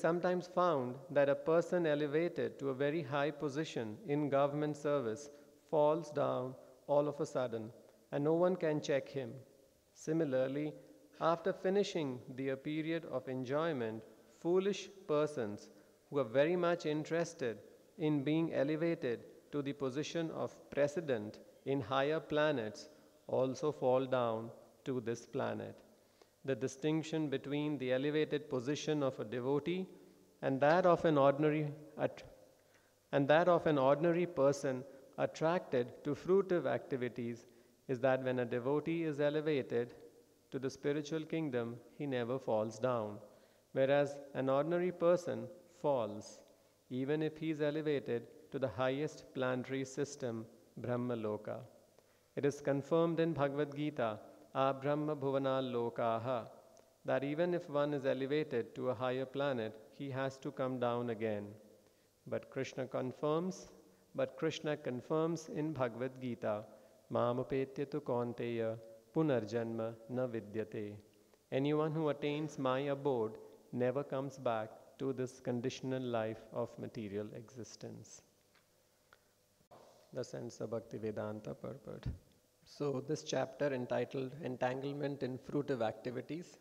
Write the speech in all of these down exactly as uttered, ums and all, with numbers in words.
sometimes found that a person elevated to a very high position in government service falls down all of a sudden, and no one can check him. Similarly, after finishing their period of enjoyment, foolish persons who are very much interested in being elevated to the position of president in higher planets also fall down to this planet. The distinction between the elevated position of a devotee and that of an ordinary and that of an ordinary person attracted to fruitive activities is that when a devotee is elevated to the spiritual kingdom, he never falls down, whereas an ordinary person falls, even if he is elevated to the highest planetary system, Brahmaloka. It is confirmed in Bhagavad Gita, Abrahma Bhuvana Lokaha, that even if one is elevated to a higher planet, he has to come down again. But Krishna confirms, but Krishna confirms in Bhagavad Gita, Mamapetya tu Kaunteya Punarjanma na Vidyate. Anyone who attains my abode never comes back to this conditional life of material existence. The sense of Bhaktivedanta purport. So this chapter entitled Entanglement in Fruitive Activities,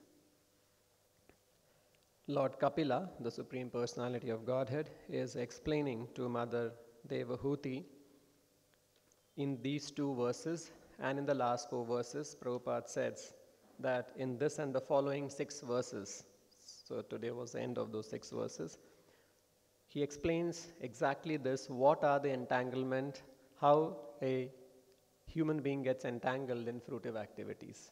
Lord Kapila, the Supreme Personality of Godhead, is explaining to Mother Devahuti in these two verses, and in the last four verses, Prabhupada says that in this and the following six verses, so today was the end of those six verses, he explains exactly this, what are the entanglement, how a human being gets entangled in fruitive activities.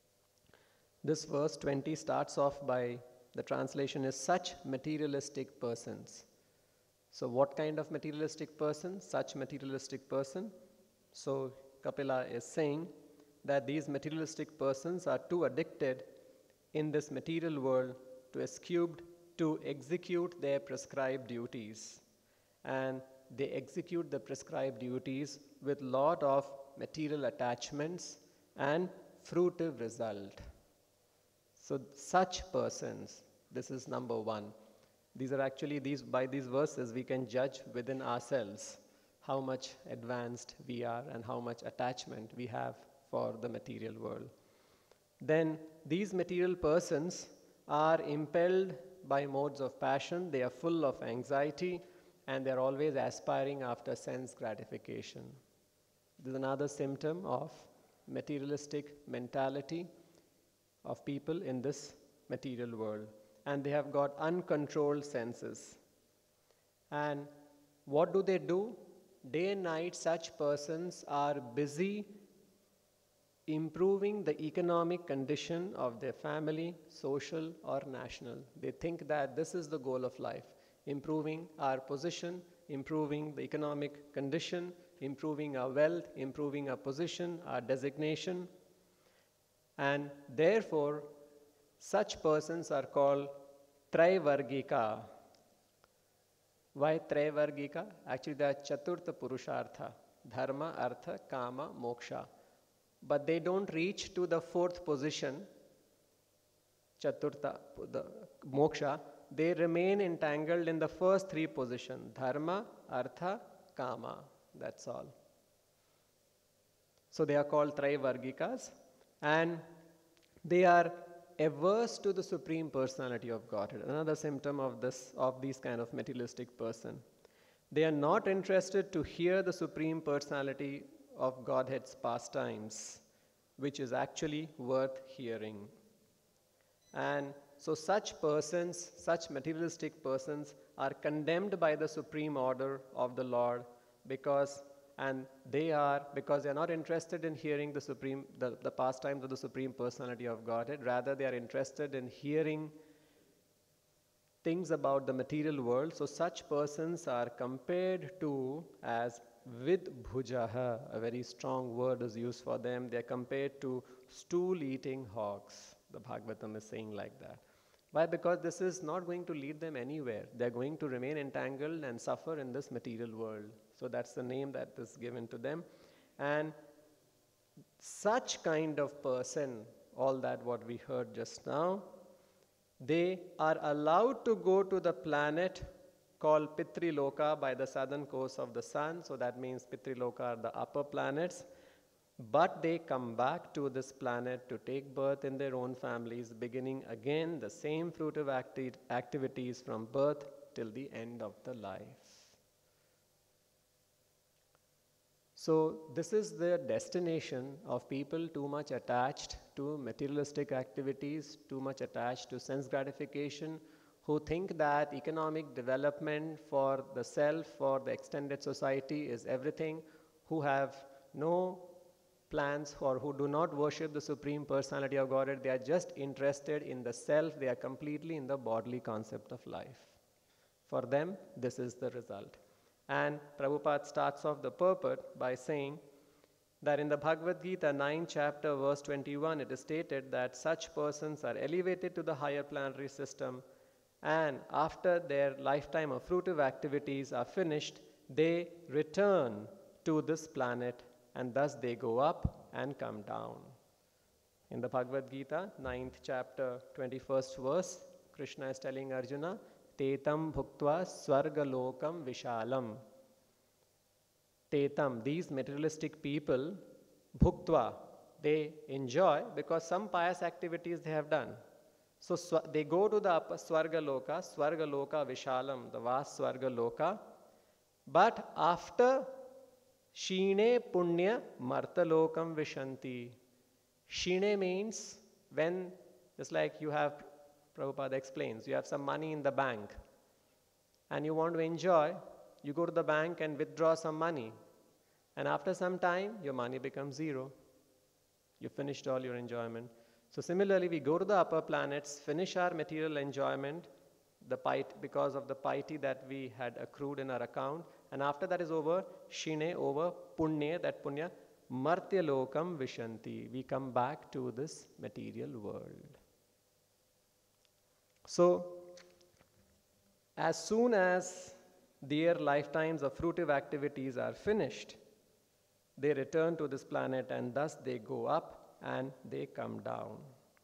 This verse twenty starts off by, the translation is such materialistic persons. So what kind of materialistic person? Such materialistic person. So Kapila is saying that these materialistic persons are too addicted in this material world to execute, to execute their prescribed duties. And they execute the prescribed duties with lot of material attachments and fruitive result. So such persons, this is number one. These are actually, these by these verses we can judge within ourselves how much advanced we are and how much attachment we have for the material world. Then these material persons are impelled by modes of passion, they are full of anxiety, and they are always aspiring after sense gratification. This is another symptom of materialistic mentality of people in this material world. And they have got uncontrolled senses. And what do they do? Day and night, such persons are busy improving the economic condition of their family, social or national. They think that this is the goal of life, improving our position, improving the economic condition, improving our wealth, improving our position, our designation. And therefore, such persons are called Traivargika. Why Traivargika? Actually, they are Chaturtha Purushartha, Dharma, Artha, Kama, Moksha. But they don't reach to the fourth position, Chaturtha, the Moksha. They remain entangled in the first three positions, Dharma, Artha, Kama. That's all. So they are called Traivargikas, and they are averse to the Supreme Personality of Godhead. Another symptom of this, of these kind of materialistic person. They are not interested to hear the Supreme Personality of Godhead's pastimes, which is actually worth hearing. And so such persons, such materialistic persons are condemned by the supreme order of the Lord because, and they are, because they are not interested in hearing the supreme, the, the pastimes of the Supreme Personality of Godhead. Rather, they are interested in hearing things about the material world. So such persons are compared to as vidbhujaha, a very strong word is used for them. They are compared to stool-eating hogs. The Bhagavatam is saying like that. Why? Because this is not going to lead them anywhere. They are going to remain entangled and suffer in this material world. So that's the name that is given to them. And such kind of person, all that what we heard just now, They are allowed to go to the planet called Pitriloka by the southern course of the sun. So that means Pitriloka are the upper planets. But they come back to this planet to take birth in their own families, beginning again the same fruitive acti- activities from birth till the end of the life. So this is the destination of people too much attached to materialistic activities, too much attached to sense gratification, who think that economic development for the self, for the extended society is everything, who have no plans or who do not worship the Supreme Personality of Godhead. They are just interested in the self. They are completely in the bodily concept of life. For them, this is the result. And Prabhupada starts off the purport by saying that in the Bhagavad Gita, ninth chapter, verse twenty-one, it is stated that such persons are elevated to the higher planetary system, and after their lifetime of fruitive activities are finished, they return to this planet, and thus they go up and come down. In the Bhagavad Gita, ninth chapter, twenty-first verse, Krishna is telling Arjuna, Tetam bhuktva swargalokam vishalam. Tetam, these materialistic people, bhuktva, they enjoy because some pious activities they have done. So sw- they go to the upper swargaloka, swargaloka vishalam, the vast swargaloka. But after Shine punya martalokam vishanti. Shine means when, just like you have, Prabhupada explains, you have some money in the bank and you want to enjoy, you go to the bank and withdraw some money. And after some time, your money becomes zero. You finished all your enjoyment. So similarly, we go to the upper planets, finish our material enjoyment, the piety, because of the piety that we had accrued in our account, and after that is over, shine, over, punya, that punya, martya lokam vishanti. We come back to this material world. So, as soon as their lifetimes of fruitive activities are finished, they return to this planet and thus they go up and they come down.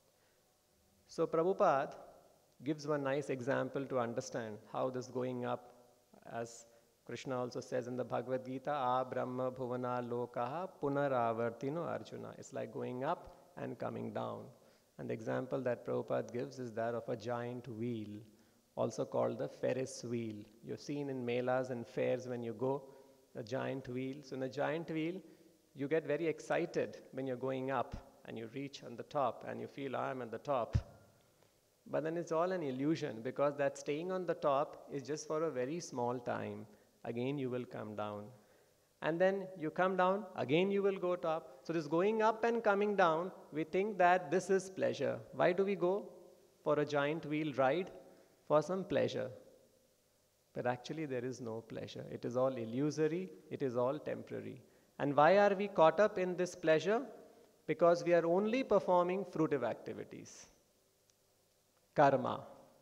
So Prabhupada gives one nice example to understand how this going up, as Krishna also says in the Bhagavad Gita, A Brahma Bhuvana Lokaha Punaravartino Arjuna. It's like going up and coming down. And the example that Prabhupada gives is that of a giant wheel, also called the Ferris wheel. You've seen in melas and fairs when you go, a giant wheel. So in a giant wheel, you get very excited when you're going up and you reach on the top and you feel, I'm at the top. But then it's all an illusion, because that staying on the top is just for a very small time. Again, you will come down. And then you come down, again you will go top. So this going up and coming down, we think that this is pleasure. Why do we go for a giant wheel ride? For some pleasure. But actually there is no pleasure. It is all illusory, it is all temporary. And why are we caught up in this pleasure? Because we are only performing fruitive activities. Karma.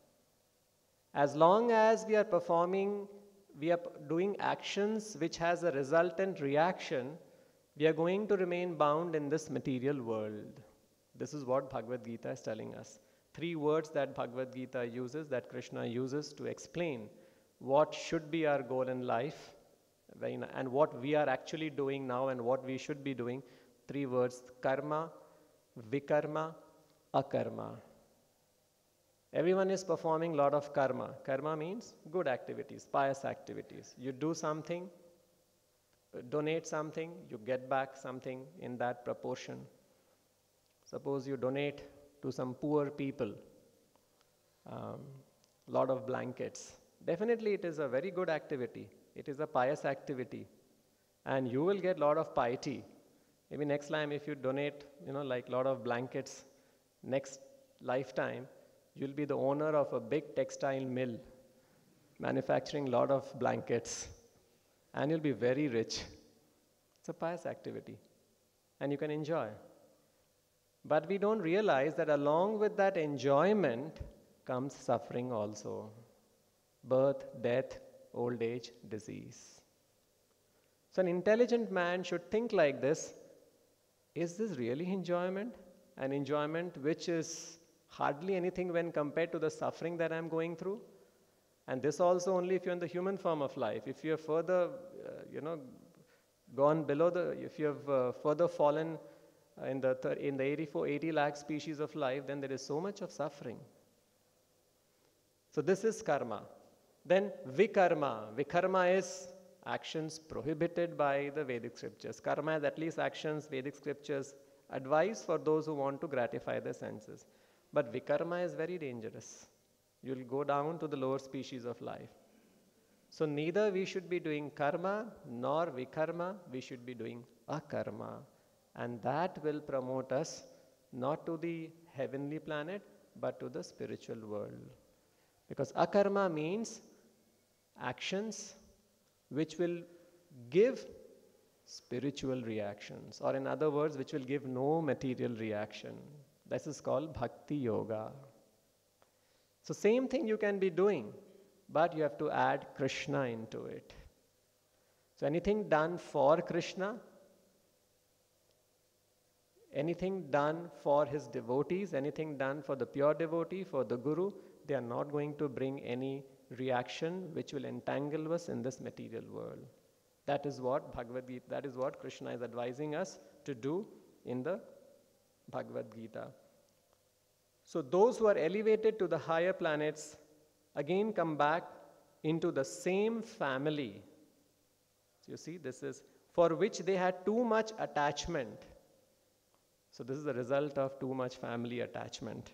As long as we are performing, we are doing actions which has a resultant reaction, we are going to remain bound in this material world. This is what Bhagavad Gita is telling us. Three words that Bhagavad Gita uses, that Krishna uses to explain what should be our goal in life and what we are actually doing now and what we should be doing. Three words: karma, vikarma, akarma. Everyone is performing a lot of karma. Karma means good activities, pious activities. You do something, donate something, you get back something in that proportion. Suppose you donate to some poor people a um, lot of blankets. Definitely it is a very good activity. It is a pious activity. And you will get a lot of piety. Maybe next time if you donate, you know, like a lot of blankets, next lifetime, you'll be the owner of a big textile mill, manufacturing a lot of blankets. And you'll be very rich. It's a pious activity. And you can enjoy. But we don't realize that along with that enjoyment comes suffering also. Birth, death, old age, disease. So an intelligent man should think like this: is this really enjoyment? An enjoyment which is hardly anything when compared to the suffering that I'm going through. And this also only if you're in the human form of life. If you're further, uh, you know, gone below the, if you have uh, further fallen uh, in the thir- in the eighty-four, eighty lakh species of life, then there is so much of suffering. So this is karma. Then vikarma. Vikarma is actions prohibited by the Vedic scriptures. Karma is at least actions Vedic scriptures advise for those who want to gratify their senses. But vikarma is very dangerous. You'll go down to the lower species of life. So neither we should be doing karma nor vikarma, we should be doing akarma. And that will promote us not to the heavenly planet, but to the spiritual world. Because akarma means actions which will give spiritual reactions, or in other words, which will give no material reaction. This is called bhakti yoga. So same thing you can be doing, but you have to add Krishna into it. So anything done for Krishna, anything done for his devotees, anything done for the pure devotee, for the guru, they are not going to bring any reaction which will entangle us in this material world. That is what Bhagavad Gita, that is what Krishna is advising us to do in the Bhagavad Gita. So those who are elevated to the higher planets again come back into the same family. So you see, this is for which they had too much attachment. So this is the result of too much family attachment.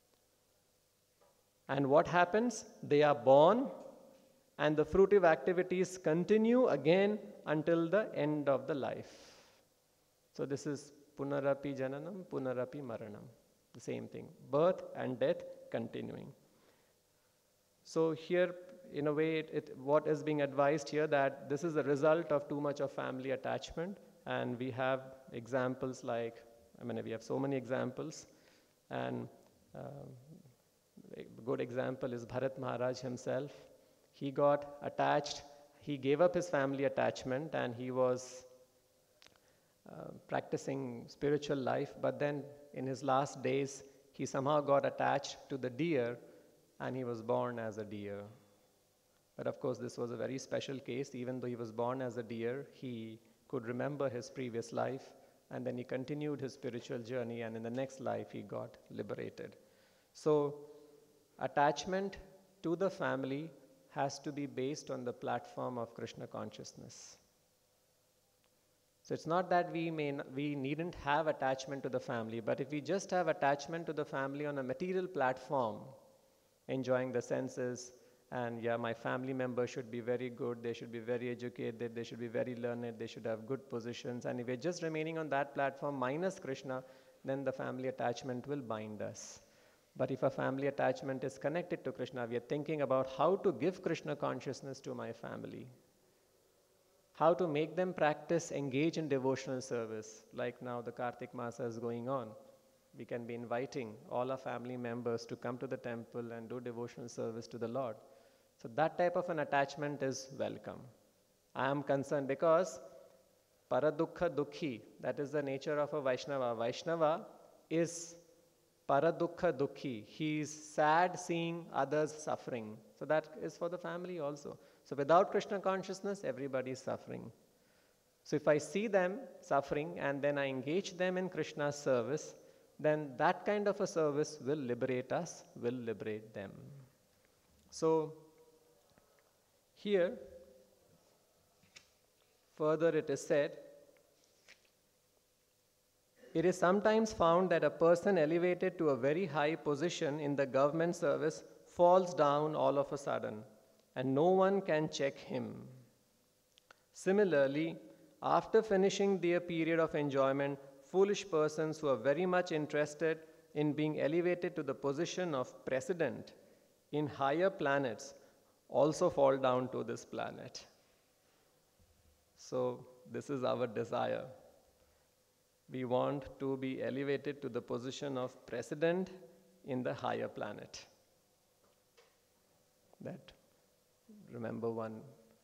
And what happens? They are born, and the fruitive activities continue again until the end of the life. So this is punarapi jananam, punarapi maranam. The same thing, birth and death continuing. So here, in a way, it, it, what is being advised here, that this is a result of too much of family attachment, and we have examples like, I mean, we have so many examples, and uh, a good example is Bharat Maharaj himself. He got attached, he gave up his family attachment, and he was uh, practicing spiritual life, but then in his last days, he somehow got attached to the deer, and he was born as a deer. But of course, this was a very special case. Even though he was born as a deer, he could remember his previous life, and then he continued his spiritual journey, and in the next life, he got liberated. So, attachment to the family has to be based on the platform of Krishna consciousness. So it's not that we may n- we needn't have attachment to the family, but if we just have attachment to the family on a material platform, enjoying the senses, and yeah, my family members should be very good, they should be very educated, they should be very learned, they should have good positions, and if we're just remaining on that platform minus Krishna, then the family attachment will bind us. But if a family attachment is connected to Krishna, we are thinking about how to give Krishna consciousness to my family, how to make them practice, engage in devotional service. Like now the Kartik Masa is going on. We can be inviting all our family members to come to the temple and do devotional service to the Lord. So that type of an attachment is welcome. I am concerned because paradukha dukhi, that is the nature of a Vaishnava. Vaishnava is paradukha dukhi. He is sad seeing others suffering. So that is for the family also. So without Krishna consciousness, everybody is suffering. So if I see them suffering and then I engage them in Krishna's service, then that kind of a service will liberate us, will liberate them. So here, further it is said, it is sometimes found that a person elevated to a very high position in the government service falls down all of a sudden, and no one can check him. Similarly, after finishing their period of enjoyment, foolish persons who are very much interested in being elevated to the position of president in higher planets also fall down to this planet. So this is our desire. We want to be elevated to the position of president in the higher planet. That, remember one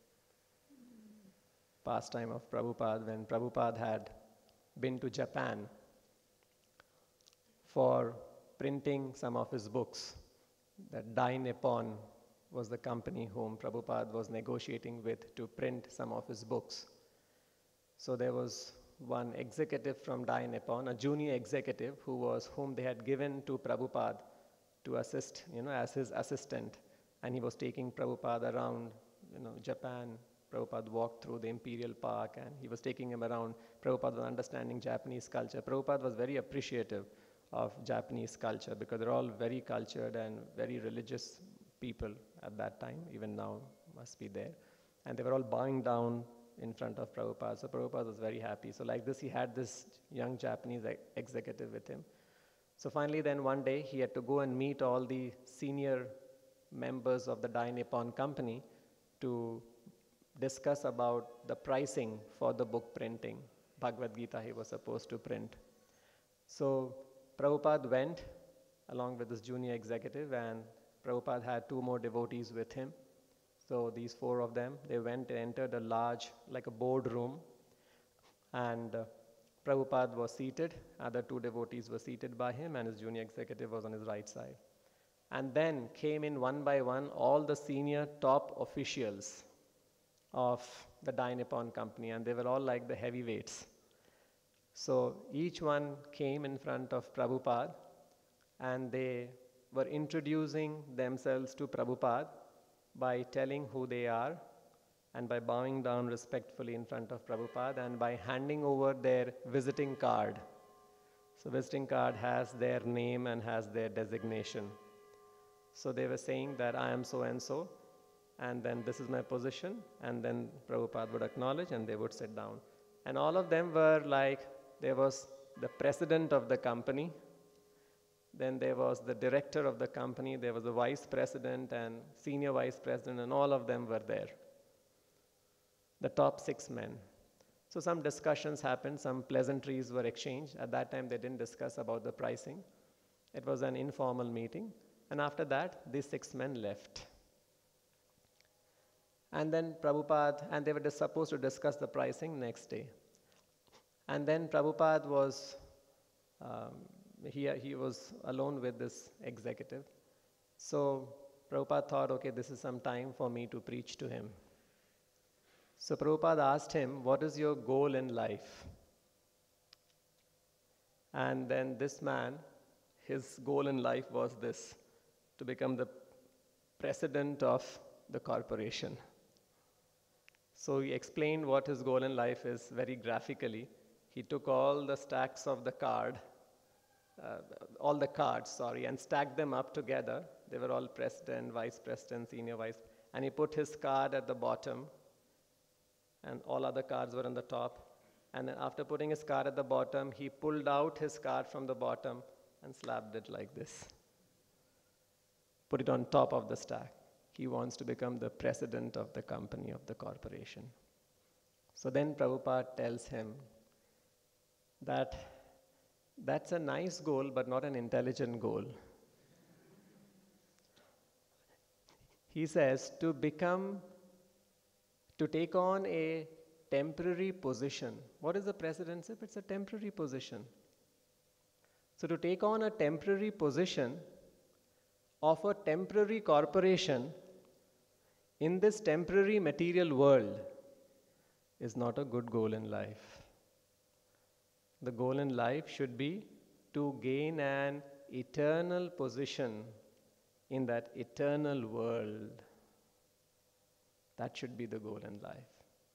pastime of Prabhupada, when Prabhupada had been to Japan for printing some of his books. That Dai Nippon was the company whom Prabhupada was negotiating with to print some of his books. So there was one executive from Dai Nippon, a junior executive who was whom they had given to Prabhupada to assist, you know, as his assistant. And he was taking Prabhupada around, you know, Japan. Prabhupada walked through the Imperial Park and he was taking him around. Prabhupada was understanding Japanese culture. Prabhupada was very appreciative of Japanese culture because they're all very cultured and very religious people at that time, even now must be there. And they were all bowing down in front of Prabhupada. So Prabhupada was very happy. So like this, he had this young Japanese ex- executive with him. So finally then one day, he had to go and meet all the senior members of the Dai Nippon company to discuss about the pricing for the book printing. Bhagavad Gita he was supposed to print. So Prabhupada went along with this junior executive, and Prabhupada had two more devotees with him. So these four of them, they went and entered a large, like a boardroom, and uh, Prabhupada was seated, other two devotees were seated by him, and his junior executive was on his right side. And then came in one by one all the senior top officials of the Dai Nippon company, and they were all like the heavyweights. So each one came in front of Prabhupada, and they were introducing themselves to Prabhupada by telling who they are and by bowing down respectfully in front of Prabhupada and by handing over their visiting card. So visiting card has their name and has their designation. So they were saying that I am so and so, and then this is my position, and then Prabhupada would acknowledge and they would sit down. And all of them were like, there was the president of the company, then there was the director of the company, there was the vice president and senior vice president, and all of them were there. The top six men. So some discussions happened, some pleasantries were exchanged. At that time, they didn't discuss about the pricing. It was an informal meeting. And after that, these six men left. And then Prabhupada, and they were just supposed to discuss the pricing next day. And then Prabhupada was, um, he, he was alone with this executive. So Prabhupada thought, okay, this is some time for me to preach to him. So Prabhupada asked him, what is your goal in life? And then this man, his goal in life was this, to become the president of the corporation. So he explained what his goal in life is very graphically. He took all the stacks of the card, uh, all the cards, sorry, and stacked them up together. They were all president, vice president, senior vice, and he put his card at the bottom, and all other cards were on the top. And then after putting his card at the bottom, he pulled out his card from the bottom and slapped it like this. Put it on top of the stack. He wants to become the president of the company, of the corporation. So then Prabhupada tells him that that's a nice goal, but not an intelligent goal. He says to become, to take on a temporary position. What is the presidency? It's a temporary position. So to take on a temporary position of a temporary corporation in this temporary material world is not a good goal in life. The goal in life should be to gain an eternal position in that eternal world. That should be the goal in life.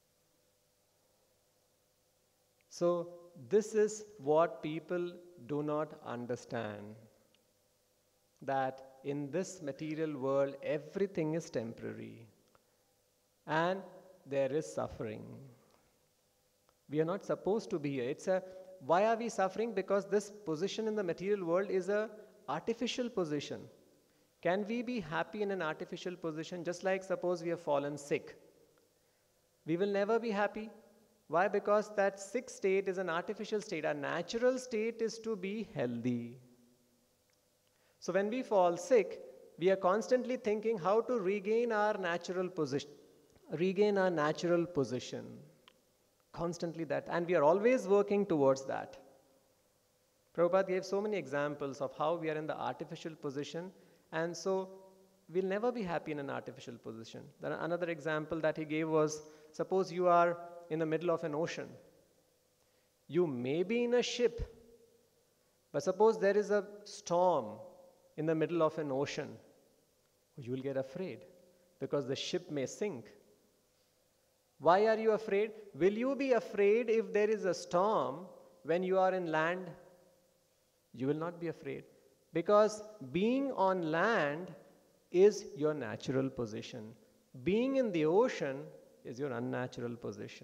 So this is what people do not understand, that in this material world everything is temporary and there is suffering. We are not supposed to be here. It's a, why are we suffering? Because this position in the material world is an artificial position. Can we be happy in an artificial position? Just like suppose we have fallen sick. We will never be happy. Why? Because that sick state is an artificial state. Our natural state is to be healthy. So when we fall sick, we are constantly thinking how to regain our natural position. Regain our natural position. Constantly that. And we are always working towards that. Prabhupada gave so many examples of how we are in the artificial position, and so we'll never be happy in an artificial position. Then another example that he gave was, suppose you are in the middle of an ocean. You may be in a ship, but suppose there is a storm in the middle of an ocean. You will get afraid because the ship may sink. Why are you afraid? Will you be afraid if there is a storm when you are in land? You will not be afraid, because being on land is your natural position. Being in the ocean is your unnatural position.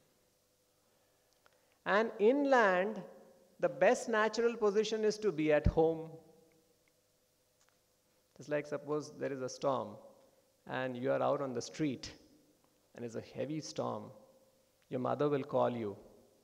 And inland, the best natural position is to be at home. Just like suppose there is a storm and you are out on the street and it's a heavy storm. Your mother will call you.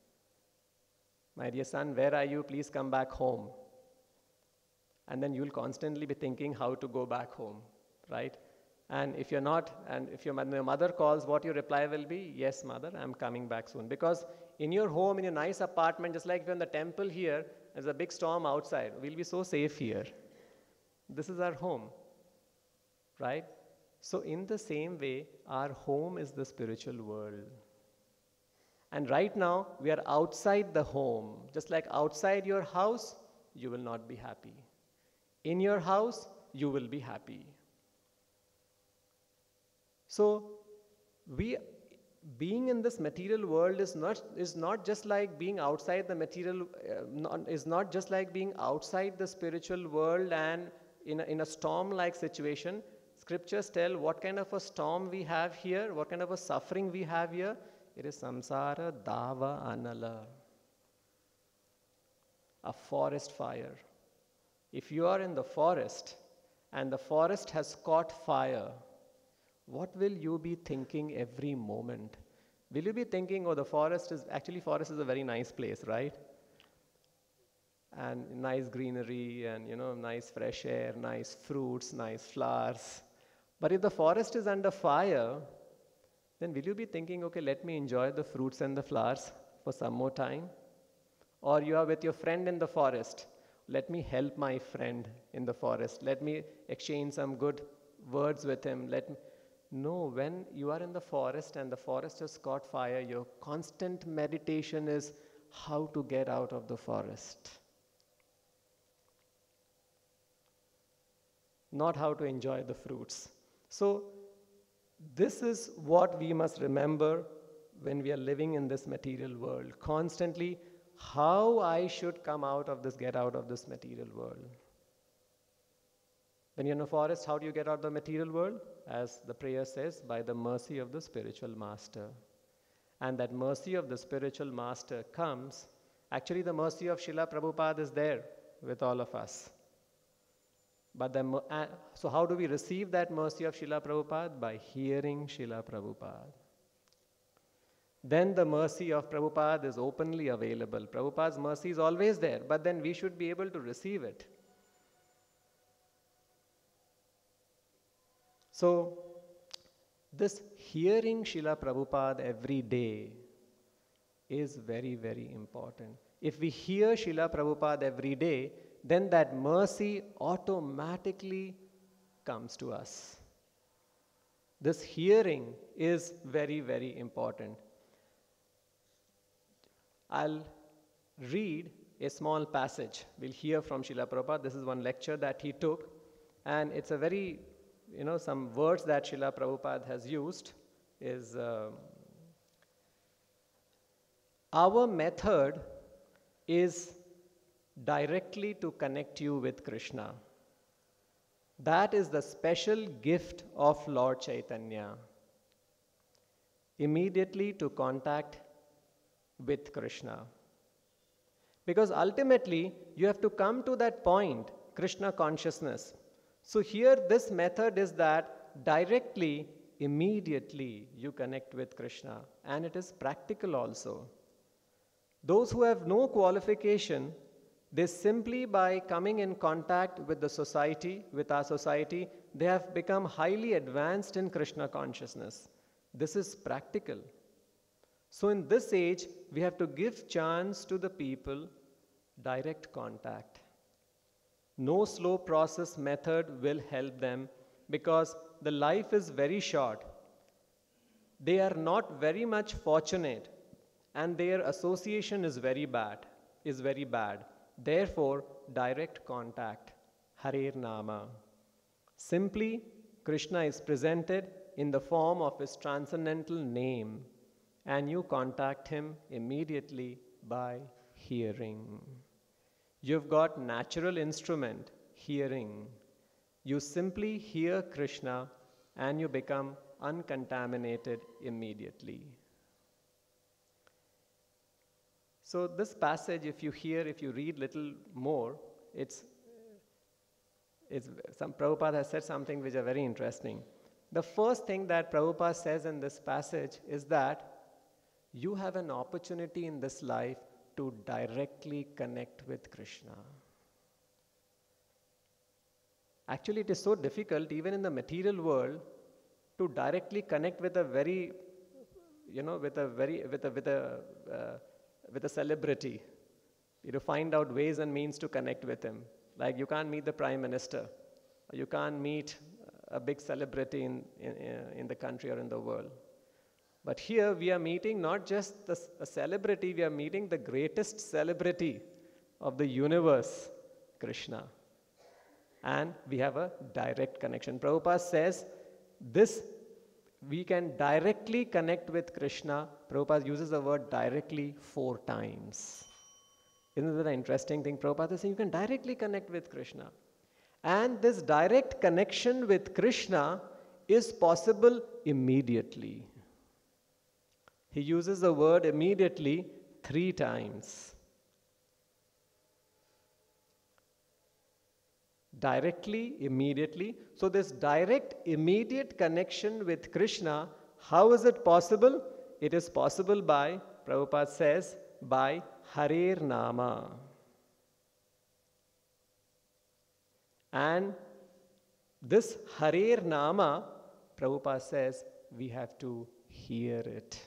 My dear son, where are you? Please come back home. And then you'll constantly be thinking how to go back home, right? And if you're not, and if your mother calls, what your reply will be? Yes, mother, I'm coming back soon. Because in your home, in your nice apartment, just like if you're in the temple here, there's a big storm outside. We'll be so safe here. This is our home, right? So in the same way, our home is the spiritual world. And right now, we are outside the home. Just like outside your house, you will not be happy. In your house, you will be happy. So, we, being in this material world is not, is not just like being outside the material, uh, not, is not just like being outside the spiritual world and in a, in a storm-like situation. Scriptures tell what kind of a storm we have here, what kind of a suffering we have here. It is samsara dava anala, a forest fire. If you are in the forest and the forest has caught fire, what will you be thinking every moment? Will you be thinking, oh, the forest is, actually forest is a very nice place, right? And nice greenery and, you know, nice fresh air, nice fruits, nice flowers. But if the forest is under fire, then will you be thinking, okay, let me enjoy the fruits and the flowers for some more time? Or you are with your friend in the forest. Let me help my friend in the forest. Let me exchange some good words with him. Let me, No, when you are in the forest and the forest has caught fire, your constant meditation is how to get out of the forest. Not how to enjoy the fruits. So, this is what we must remember when we are living in this material world. Constantly, how I should come out of this, get out of this material world. When you're in a forest, how do you get out of the material world? As the prayer says, by the mercy of the spiritual master. And that mercy of the spiritual master comes, actually the mercy of Srila Prabhupada is there with all of us. But the, uh, so how do we receive that mercy of Srila Prabhupada? By hearing Srila Prabhupada. Then the mercy of Prabhupada is openly available. Prabhupada's mercy is always there, but then we should be able to receive it. So, this hearing Srila Prabhupada every day is very, very important. If we hear Srila Prabhupada every day, then that mercy automatically comes to us. This hearing is very, very important. I'll read a small passage. We'll hear from Srila Prabhupada. This is one lecture that he took, and it's a very, you know, some words that Srila Prabhupada has used is, uh, our method is directly to connect you with Krishna. That is the special gift of Lord Chaitanya. Immediately to contact with Krishna. Because ultimately, you have to come to that point, Krishna consciousness. So here, this method is that directly, immediately, you connect with Krishna. And it is practical also. Those who have no qualification, they simply by coming in contact with the society, with our society, they have become highly advanced in Krishna consciousness. This is practical. So in this age, we have to give chance to the people direct contact. No slow process method will help them because the life is very short. They are not very much fortunate and their association is very bad, is very bad. Therefore, direct contact, Harer Nama. Simply, Krishna is presented in the form of his transcendental name and you contact him immediately by hearing. You've got natural instrument, hearing. You simply hear Krishna and you become uncontaminated immediately. So this passage, if you hear, if you read little more, it's, it's some Prabhupada has said something which is very interesting. The first thing that Prabhupada says in this passage is that you have an opportunity in this life to directly connect with Krishna. Actually, it is so difficult, even in the material world, to directly connect with a very, you know, with a very, with a, with a, uh, with a celebrity. You know, find out ways and means to connect with him. Like you can't meet the Prime Minister, or you can't meet a big celebrity in, in, in the country or in the world. But here we are meeting not just the, a celebrity, we are meeting the greatest celebrity of the universe, Krishna. And we have a direct connection. Prabhupada says this, we can directly connect with Krishna. Prabhupada uses the word directly four times. Isn't that an interesting thing? Prabhupada is saying you can directly connect with Krishna. And this direct connection with Krishna is possible immediately. He uses the word immediately three times. Directly, immediately. So this direct, immediate connection with Krishna, how is it possible? It is possible by, Prabhupada says, by Harer Nama. And this Harer Nama, Prabhupada says, we have to hear it.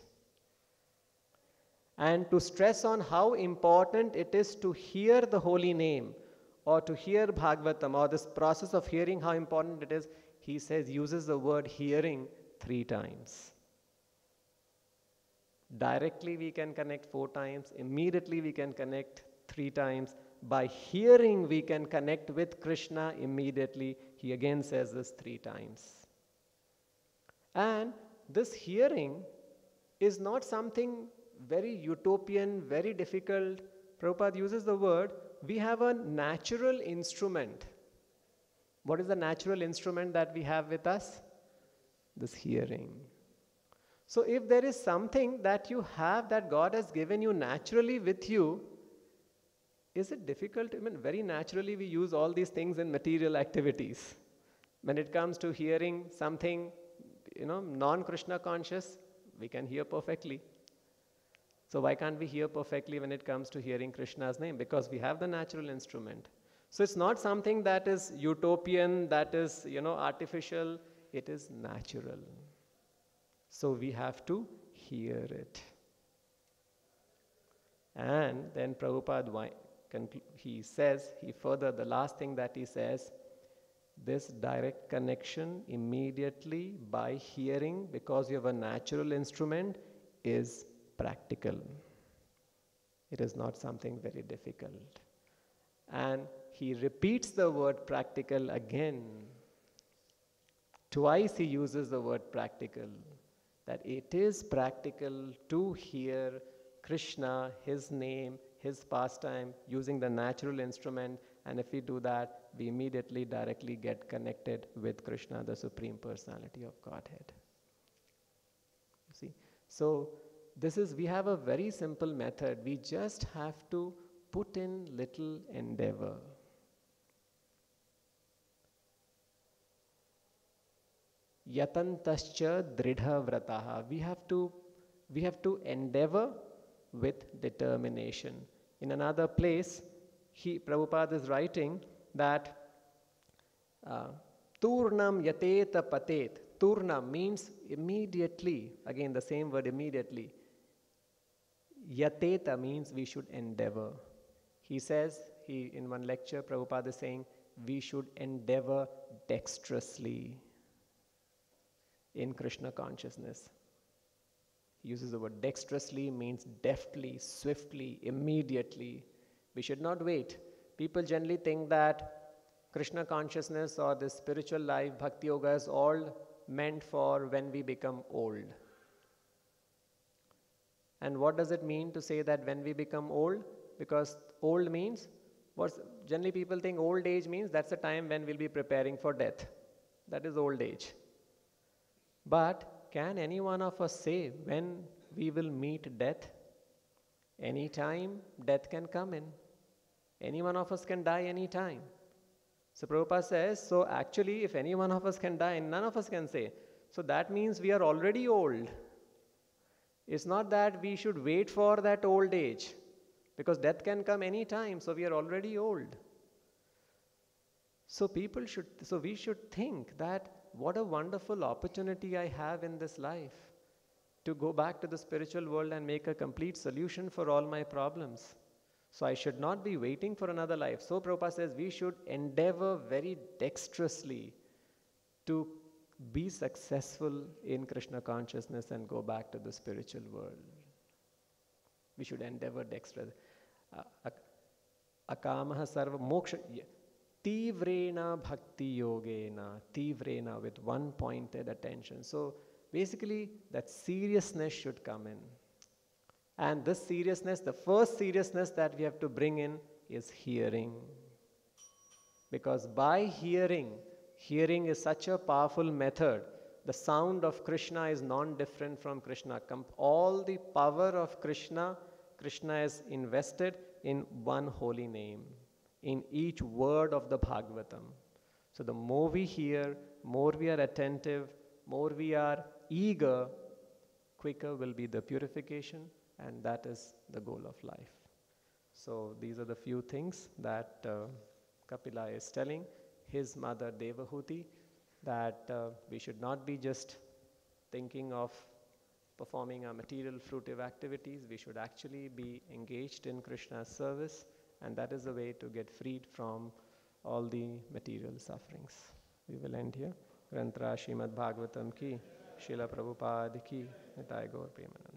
And to stress on how important it is to hear the holy name or to hear Bhagavatam or this process of hearing, how important it is, he says, uses the word hearing three times. Directly we can connect four times, immediately we can connect three times. By hearing we can connect with Krishna immediately. He again says this three times. And this hearing is not something very utopian, very difficult. Prabhupada uses the word, we have a natural instrument. What is the natural instrument that we have with us? This hearing. So if there is something that you have that God has given you naturally with you, is it difficult? I mean, very naturally we use all these things in material activities. When it comes to hearing something, you know, non-Krishna conscious, we can hear perfectly. So why can't we hear perfectly when it comes to hearing Krishna's name? Because we have the natural instrument. So it's not something that is utopian, that is, you know, artificial. It is natural. So we have to hear it. And then Prabhupada, he says, he further, the last thing that he says, this direct connection immediately by hearing, because you have a natural instrument, is practical. It is not something very difficult. And he repeats the word practical again. Twice he uses the word practical. That it is practical to hear Krishna, his name, his pastime, using the natural instrument. And if we do that, we immediately directly get connected with Krishna, the Supreme Personality of Godhead. You see? So, this is, we have a very simple method. We just have to put in little endeavor. Yatantascha dridha vrataha. We have to, we have to endeavor with determination. In another place, he, Prabhupada is writing that uh, Turnam yateta patet. Turna means immediately. Again, the same word, immediately. Yateta means we should endeavor. He says, he in one lecture, Prabhupada is saying, we should endeavor dexterously in Krishna consciousness. He uses the word dexterously, means deftly, swiftly, immediately. We should not wait. People generally think that Krishna consciousness or this spiritual life, bhakti yoga, is all meant for when we become old. And what does it mean to say that when we become old? Because old means, what's, generally people think old age means that's the time when we'll be preparing for death. That is old age. But can any one of us say when we will meet death? Any time death can come in. Any one of us can die any time. So Prabhupada says, so actually if any one of us can die, none of us can say. So that means we are already old. It's not that we should wait for that old age, because death can come any time, so we are already old. So people should, so we should think that what a wonderful opportunity I have in this life to go back to the spiritual world and make a complete solution for all my problems. So I should not be waiting for another life. So Prabhupada says we should endeavor very dexterously to be successful in Krishna consciousness and go back to the spiritual world. We should endeavor dexterously. Akamaha sarva moksha. Tivrena bhakti yogena. Tivrena, with one pointed attention. So basically that seriousness should come in. And this seriousness, the first seriousness that we have to bring in is hearing. Because by hearing, hearing is such a powerful method. The sound of Krishna is non-different from Krishna. All the power of Krishna, Krishna is invested in one holy name, in each word of the Bhagavatam. So the more we hear, more we are attentive, more we are eager, quicker will be the purification, and that is the goal of life. So these are the few things that uh, Kapila is telling his mother Devahuti, that uh, we should not be just thinking of performing our material fruitive activities. We should actually be engaged in Krishna's service, and that is the way to get freed from all the material sufferings. We will end here. Grantra Srimad Bhagavatam ki, Srila Prabhupada ki, Nitai Gaur Premanand.